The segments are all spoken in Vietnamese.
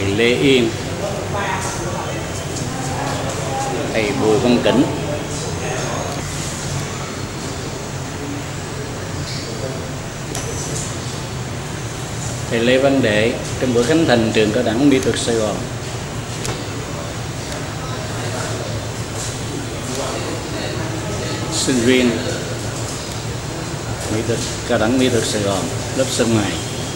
Lê Yên, thầy Bùi Văn Kỉnh, thầy Lê Văn Đệ trong buổi khánh thành trường cao đẳng mỹ thuật Sài Gòn. Sinh viên mỹ thuật cao đẳng mỹ thuật Sài Gòn lớp sơn mài.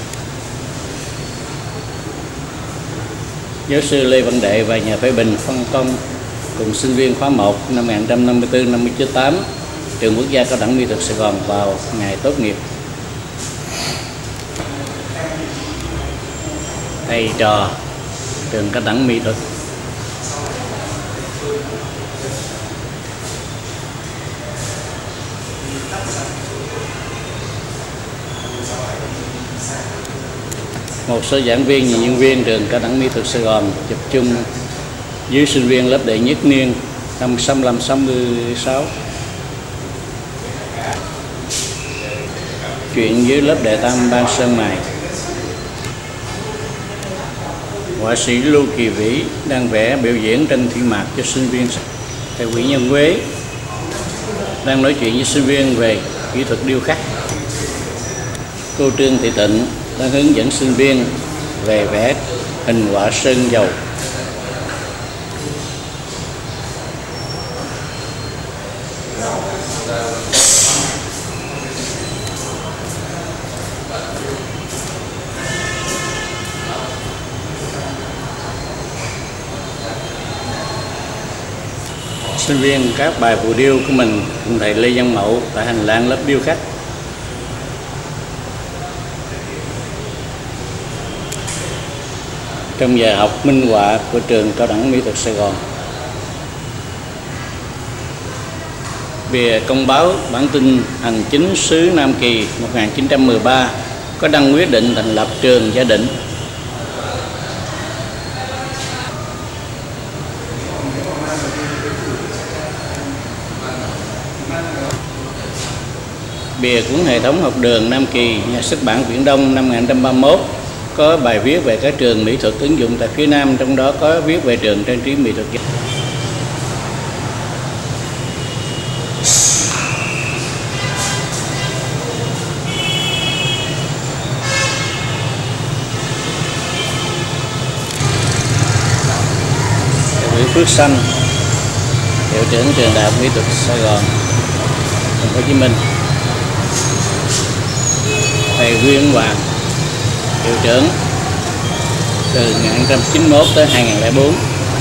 Giáo sư Lê Văn Đệ và nhà phê bình phân công cùng sinh viên khóa 1 năm 1954-58 trường Quốc gia cao đẳng mỹ thuật Sài Gòn vào ngày tốt nghiệp. Thầy trò trường cao đẳng mỹ thuật. Một số giảng viên và nhân viên trường cao đẳng mỹ thuật Sài Gòn chụp chung dưới sinh viên lớp đệ nhất niên năm 65-66. Chuyện dưới lớp đệ tam ban sơn mài. Họa sĩ Lưu Kỳ Vĩ đang vẽ biểu diễn tranh thủy mạc cho sinh viên. Thầy Nguyễn Nhân Quế đang nói chuyện với sinh viên về kỹ thuật điêu khắc. Cô Trương Thị Tịnh đang hướng dẫn sinh viên về vẽ hình họa sơn dầu. Sinh viên các bài phù điêu của mình cùng thầy Lê Văn Mậu tại hành lang lớp điêu khắc. Trong giờ học minh họa của trường cao đẳng mỹ thuật Sài Gòn. Bìa công báo bản tin hành chính xứ Nam Kỳ 1913 có đăng quyết định thành lập trường Gia Định. Bìa cuốn hệ thống học đường Nam Kỳ, nhà xuất bản Viễn Đông năm 1931 có bài viết về các trường mỹ thuật ứng dụng tại phía Nam, trong đó có viết về trường trang trí mỹ thuật. Nguyễn Phước Sanh, hiệu trưởng trường Đại học Mỹ thuật Sài Gòn, Thành phố Hồ Chí Minh. Thầy Nguyễn Hoàng, hiệu trưởng từ 1991 tới 2004.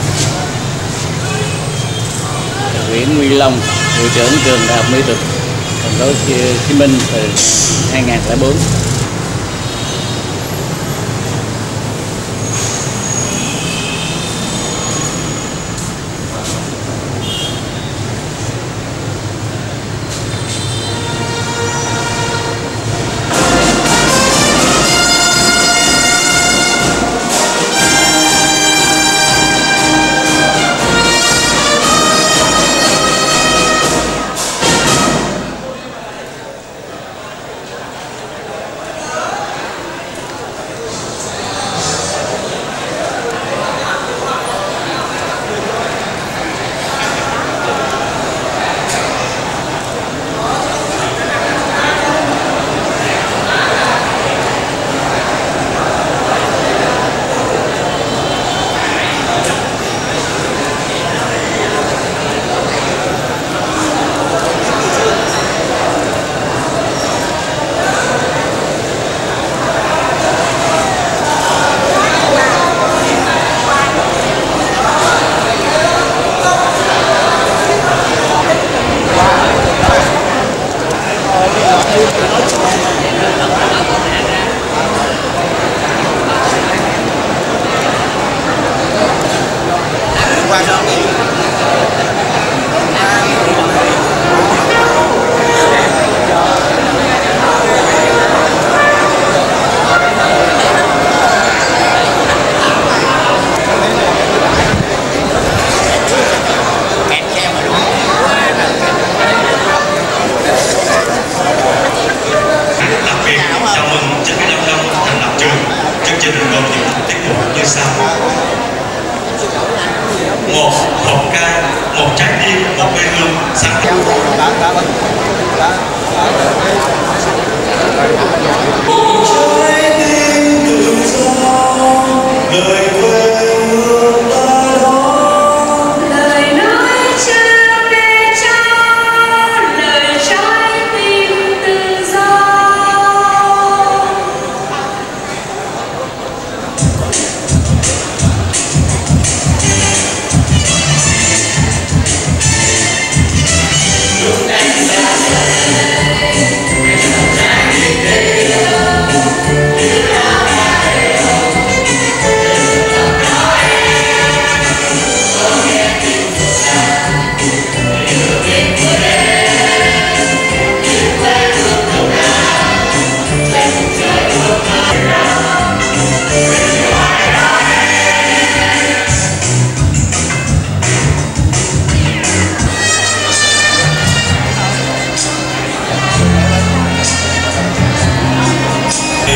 Thầy Nguyễn Huy Long, hiệu trưởng trường Đại học Mỹ thuật Thành phố Hồ Chí Minh từ 2004.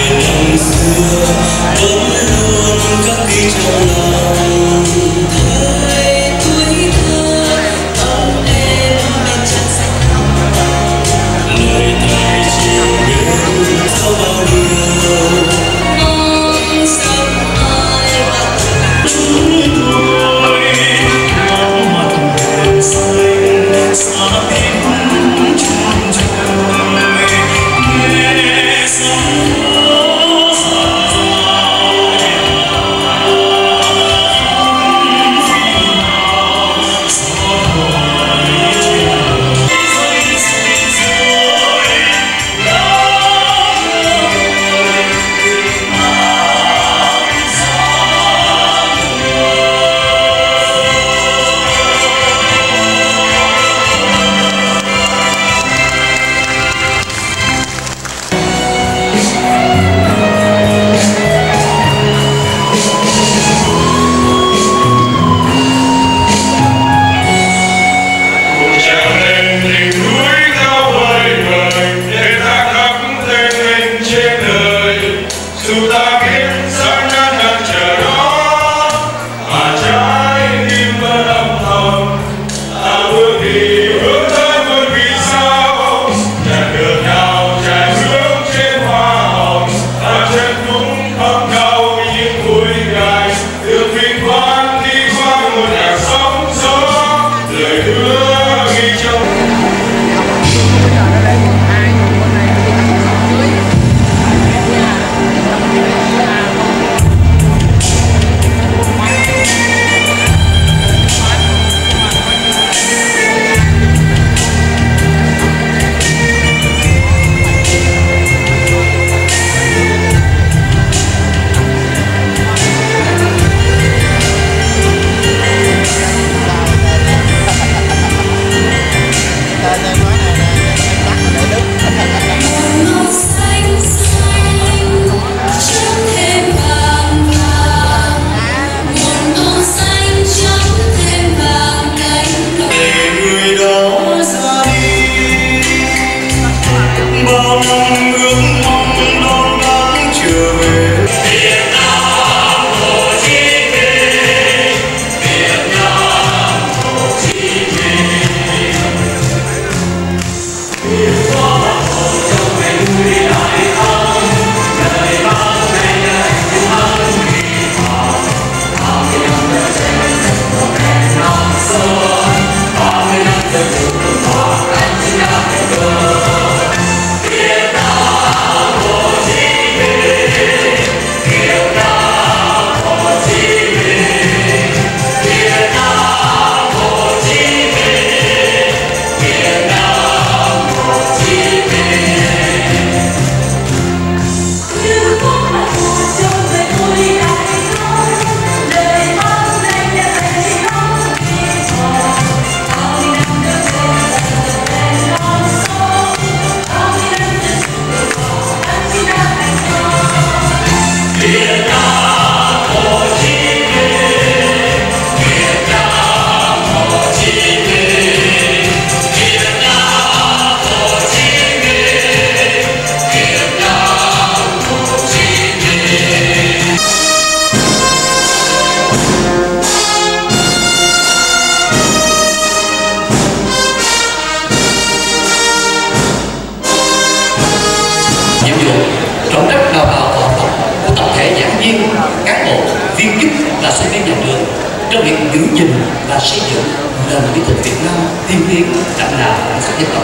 trong việc giữ gìn và xây dựng nền mỹ thuật Việt Nam tiên tiến đậm đà bản sắc dân tộc.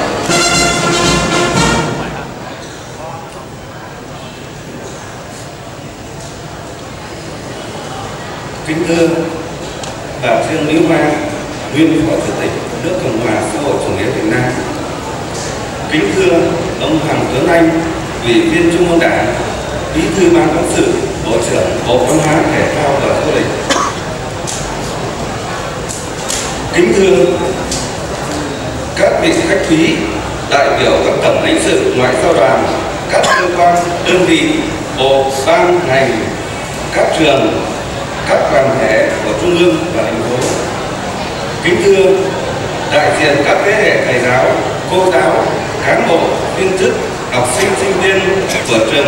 Kính thưa bà Trương Mỹ Hoa, nguyên Phó Chủ tịch nước Cộng hòa xã hội chủ nghĩa Việt Nam. Kính thưa ông Hoàng Tuấn Anh, Ủy viên Trung ương Đảng, Bí thư Ban Cán sự, Bộ trưởng Bộ Văn hóa Thể thao và Du lịch. Kính thưa các vị khách quý, đại biểu các tổng lãnh sự, ngoại giao đoàn, các cơ quan, đơn vị, bộ, ban, ngành, các trường, các đoàn thể của Trung ương và thành phố. Kính thưa đại diện các thế hệ thầy giáo, cô giáo, cán bộ, viên chức, học sinh, sinh viên của trường Lẽ Ra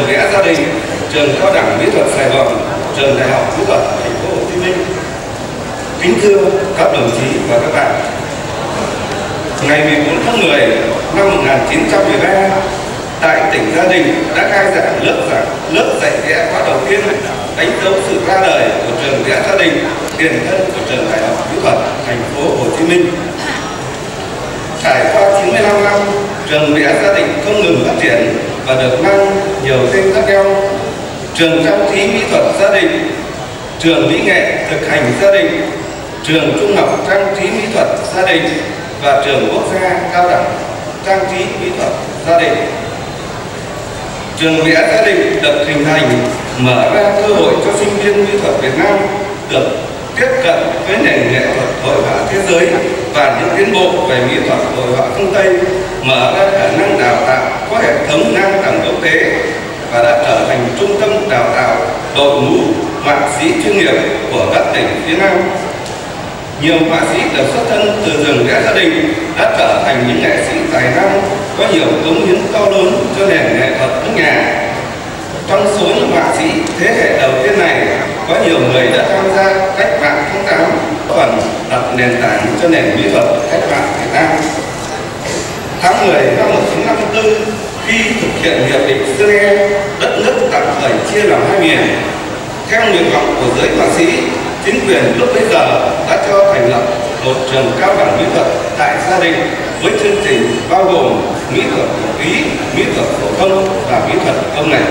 gia đình, trường cao đẳng mỹ thuật Sài Gòn, trường đại học mỹ thuật thành phố Hồ Chí Minh. Kính thưa các đồng chí và các bạn, ngày 14 tháng 10 năm 1913, tại tỉnh Gia Đình đã khai giảng lớp dạy vẽ khóa đầu tiên, đánh dấu sự ra đời của trường vẽ Gia Đình, tiền thân của trường đại học mỹ thuật thành phố Hồ Chí Minh. Trải qua 95 năm, trường vẽ Gia Đình không ngừng phát triển và được mang nhiều tên khác nhau: trường trang trí mỹ thuật Gia Đình, trường mỹ nghệ thực hành Gia Đình, trường trung học trang trí mỹ thuật Gia Đình và trường quốc gia cao đẳng trang trí mỹ thuật Gia Đình. Trường vẽ Gia Đình được hình thành mở ra cơ hội cho sinh viên mỹ thuật Việt Nam được tiếp cận với nền nghệ thuật hội họa thế giới và những tiến bộ về mỹ thuật hội họa phương Tây, mở ra khả năng đào tạo có hệ thống ngang tầm quốc tế và đã trở thành trung tâm đào tạo đội ngũ họa sĩ chuyên nghiệp của các tỉnh phía Nam. Nhiều họa sĩ được xuất thân từ trường vẽ Gia Đình đã trở thành những nghệ sĩ tài năng có nhiều cống hiến to lớn cho nền nghệ thuật nước nhà. Trong số những họa sĩ thế hệ đầu tiên này, có nhiều người đã tham gia cách mạng tháng 8, phần đặt nền tảng cho nền mỹ thuật cách mạng Việt Nam. Tháng 10 năm 1954, khi thực hiện hiệp định Geneva, đất nước tạm thời chia làm hai miền. Theo nguyện vọng của giới họa sĩ, chính quyền lúc bấy giờ đã cho thành lập một trường cao đẳng mỹ thuật tại Gia Đình với chương trình bao gồm mỹ thuật phổ ý, mỹ thuật phổ thông và mỹ thuật công nghệ.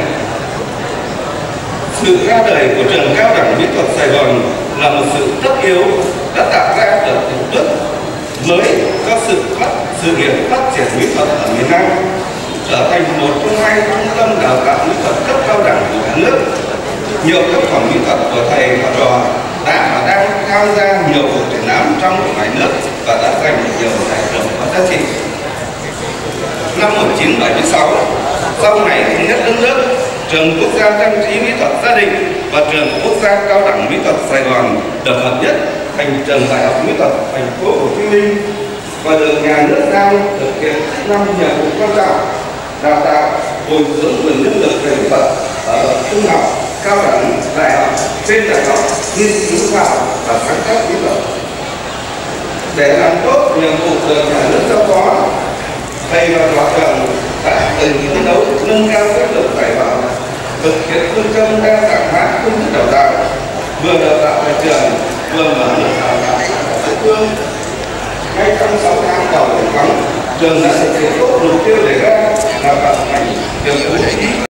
Sự ra đời của trường cao đẳng mỹ thuật Sài Gòn là một sự tất yếu đã tạo ra được một bước mới cho sự nghiệp phát triển mỹ thuật ở miền Nam, trở thành một trong hai trung tâm đào tạo mỹ thuật cấp cao đẳng của cả nước. Nhiều tác phẩm mỹ thuật của thầy và trò đã và đang tham gia nhiều cuộc triển lãm trong và ngoài nước và đã giành được nhiều giải thưởng có giá trị. Năm 1976, sau ngày thống nhất đất nước, trường quốc gia trang trí mỹ thuật Gia Đình và trường quốc gia cao đẳng mỹ thuật Sài Gòn được hợp nhất thành trường đại học mỹ thuật thành phố Hồ Chí Minh và được nhà nước giao thực hiện chức năng nhiệm vụ quan trọng đào tạo bồi dưỡng nguồn nhân lực về mỹ thuật ở trung học, cao đẳng, đại học, trên đại học, nghiên cứu khoa học và sáng tác mỹ thuật. Để làm tốt nhiệm vụ được nhà nước giao phó, thầy và trò trường đã từng phấn đấu nâng cao chất lượng dạy bảo, thực hiện phương châm đa dạng hóa phương thức đào tạo, vừa đào tạo tại trường, vừa mở lớp đào tạo ở địa phương. Ngay trong 6 tháng đầu thành công, trường đã thực hiện tốt mục tiêu đề ra là hoàn thành việc bố trí